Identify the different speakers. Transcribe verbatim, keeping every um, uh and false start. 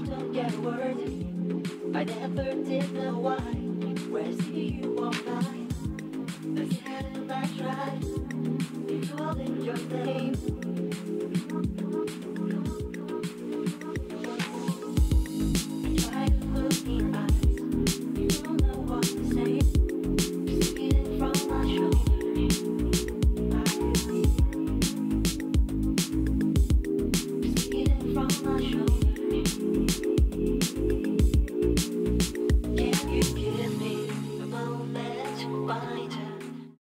Speaker 1: don't get a word. I never did know why. When I see you walk by, the time I tried calling your name.